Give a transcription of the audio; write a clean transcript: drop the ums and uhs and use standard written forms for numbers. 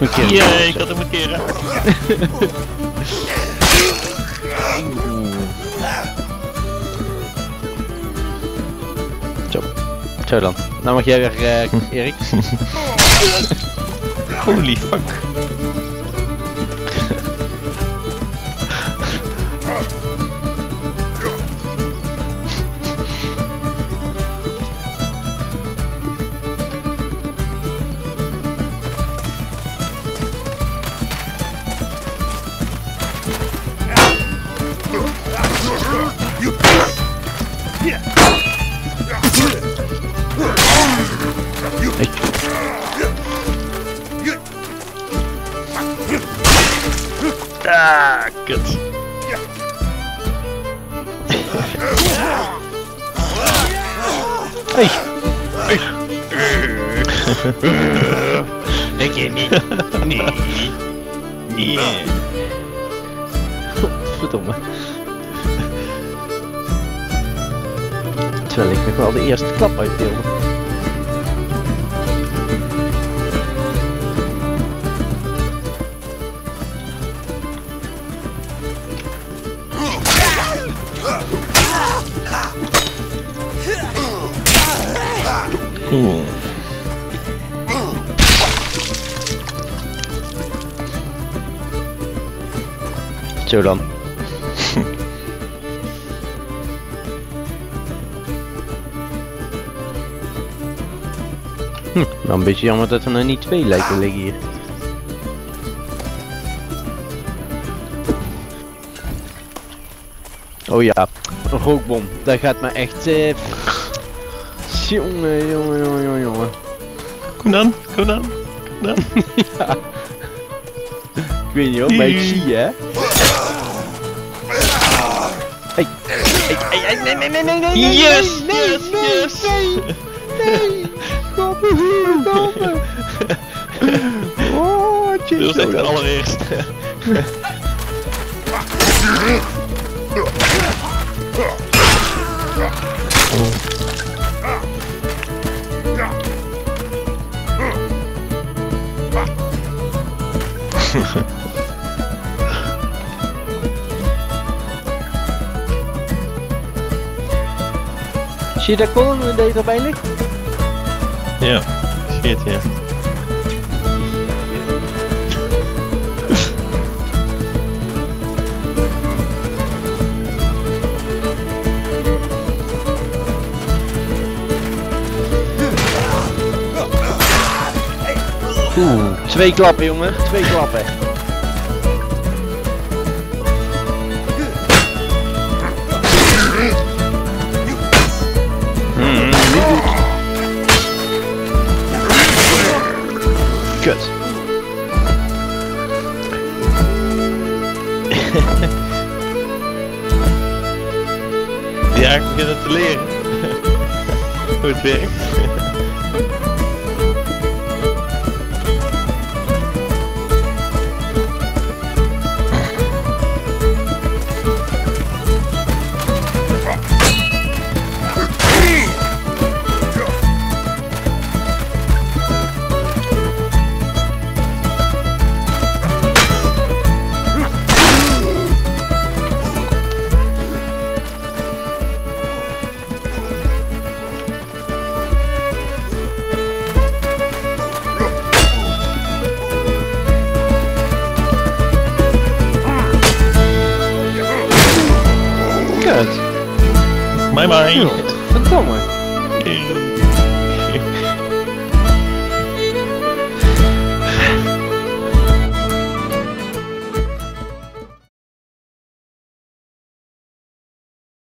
Jee, ik had hem een keer raakt. Zo dan. Nou mag jij weer, Erik. Holy fuck. Ah, kut. Hey. Denk je niet? Nee. Nee. Verdomme. Terwijl ik nog wel de eerste klap uitdeelde. Zo dan. Wel een beetje jammer dat er nog niet twee lijken liggen hier. Oh ja, een rookbom. Dat gaat me echt... Jongen. Kom dan, kom dan, kom dan. Ja. Ik weet niet hoor, maar ik zie je hè. Hey. Nee. Yes. Kom me. Oh, Dat was echt de allereerste. Zie je dat kolom die erbij ligt? Ja, shit ja. Twee klappen jongen, twee klappen. Kut. Ja, ik begin het te leren. Hoe het werkt. Bye bye. Verdomme.